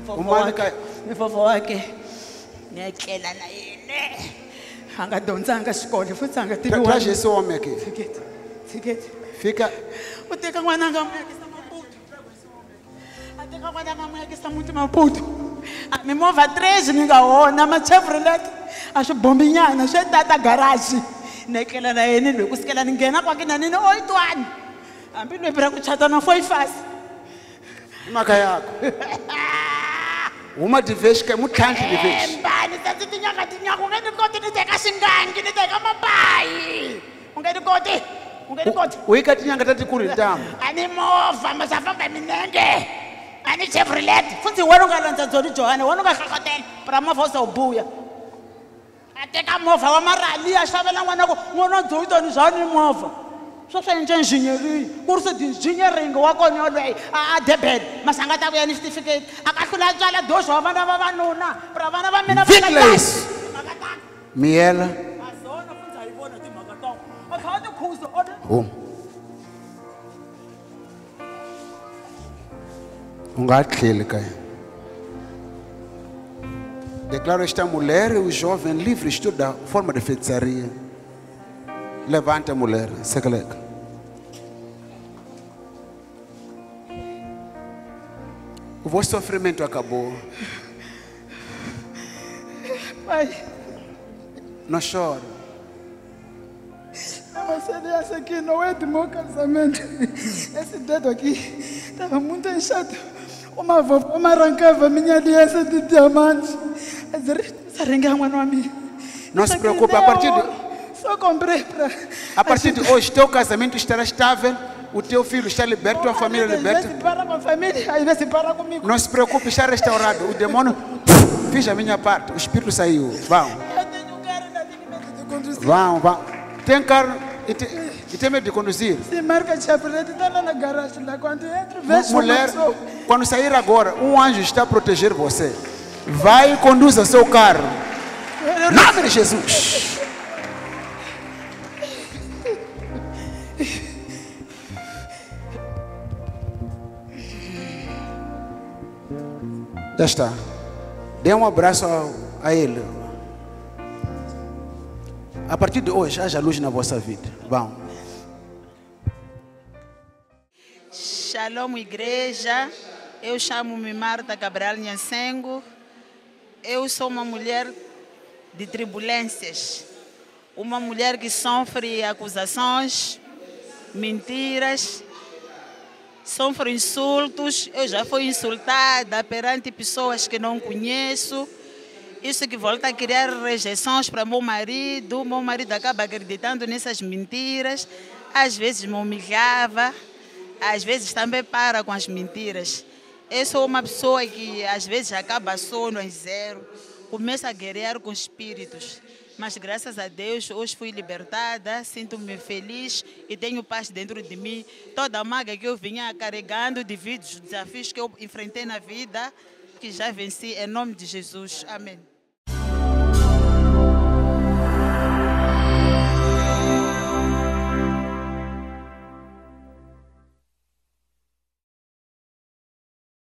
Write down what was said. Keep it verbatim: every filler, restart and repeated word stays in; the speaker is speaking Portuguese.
vovô wake ni vovô wake ngiyacela na yena angadontsanga xikolo futhi anga Tra- Traje esse homem aqui. ticket ticket Fica. u teka n'wana nga n'wi yekisa Maputo a teka n'wana nga n'wi yekisa muti Maputo a mimovha treze ni nga wona ma-Chevrolet a swi bombinyana swi tata garaji ni etlela na yena loko sikela ni nghena kwake na nini oyitwani hambi lwepi ra ku chata na foyifasi Maka yako. Uma de vez que é muito grande de vez. mbani tati tinyaka tinyaka u nge ni koti ni teka xingangi ni teka mabayi u nge ni koti u nge ni koti Uika tinyanga tati kuri tamu. a ni movha ma sa famba hi milenge a ni Chevrolet futhi wena u nga landza Joni Johane wena u nga hlohlotela pra movha u se u buya a teka movha wa marali a xavela n'wana ku n'wana Joyitoni Zwane movha swo swa endla engineering ku ri se di-engineering wa kona yoloye a Durban masanga ta vuya ni xitifiketi a ka hlula tswala doxo wa vana vavanuna pra vana va mina Vickless. Miela. azona futhi a yi vona timhaka ta a kha a ti khuza Um. Ungatlheli kaya. Declaro esta mulher e o jovem livres de toda forma de feitiçaria. Levanta, mulher. Secaleca. O vosso sofrimento acabou. pai Não chora. Mas ele essa aqui não é do meu casamento. Esse dedo aqui estava muito inchado. Uma vovó uma arrancava minha aliança de diamante. Essa ringa é uma nome. Não se preocupe, a partir de, Só comprei para... a partir de hoje, teu casamento estará estável, o teu filho está liberto, tua família Às vezes liberta. para com a família, às vezes para comigo. Não se preocupe, está restaurado. O demônio, fiz a minha parte, o espírito saiu. Vão, Eu tenho um carro na linha de conduzir. vão, vão. Tem carro e tem, e tem medo de conduzir. Se marca Chevrolet, está lá na garagem. Lá quando entro, vejo uma Mulher, pessoa. quando sair agora, um anjo está a proteger você. Vai e conduza seu carro. Em nome de Jesus. Já está. Dê um abraço ao- a ele. A partir de hoje, haja luz na vossa vida. Vão. Shalom, igreja. Eu chamo-me Marta Gabriel Nhansengo. Eu sou uma mulher de turbulências. Uma mulher que sofre acusações, mentiras, sofre insultos. Eu já fui insultada perante pessoas que não conheço. Isso que volta a criar rejeições para meu marido. Meu marido acaba acreditando nessas mentiras. Às vezes me humilhava. Às vezes também para com as mentiras. Eu sou uma pessoa que às vezes acaba sono em zero, começa a guerrear com espíritos. Mas graças a Deus hoje fui libertada, sinto-me feliz e tenho paz dentro de mim. Toda a maga que eu vinha carregando devido aos desafios que eu enfrentei na vida, que já venci em nome de Jesus. Amém.